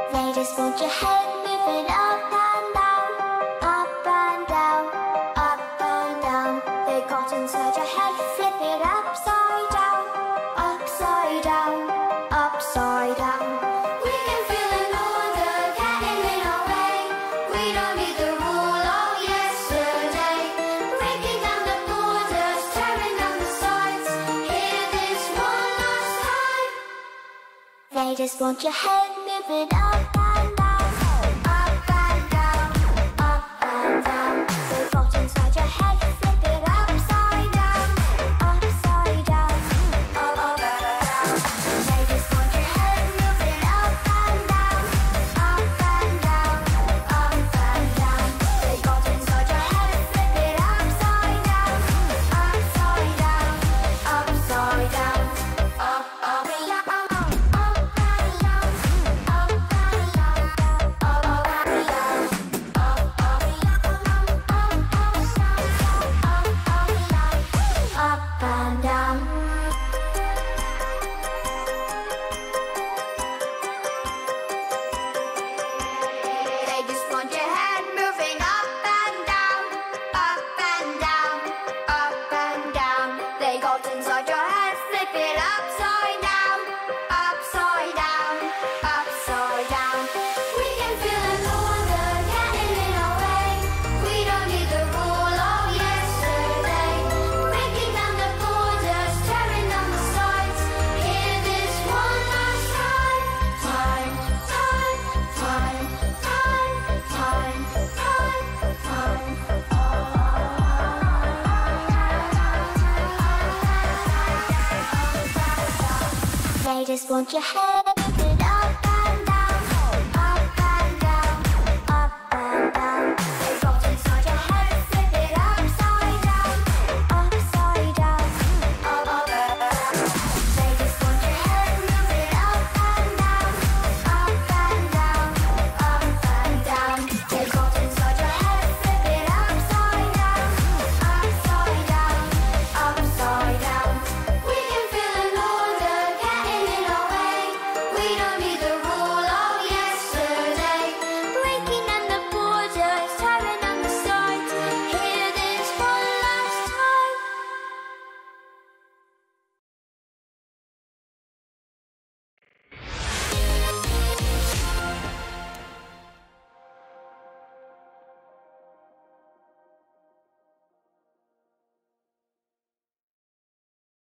They just want your head moving up and down, up and down, up and down. They got inside your head, flip it upside down, upside down, upside down. We can feel an order getting in our way. We don't need the rule of yesterday. Breaking down the borders, tearing down the sides. Hear this one last time. They just want your head moving up and down, up and down, up and down. They got inside your head, flip it upside down, upside down, up and down. They just want your head moving up and down, up and down, up and down. They got inside your head, flip it upside down, upside down, upside down, up and down. Up and down. They just want your head moving up and down, up and down, up and down. They got inside your head, flip it upside down, upside down, upside down. We can feel an order getting in our way. We don't need the rule of yesterday. Breaking down the borders, tearing down the sides. Hear this one last time. Time, time, time, time, time, time, time. They just want your head.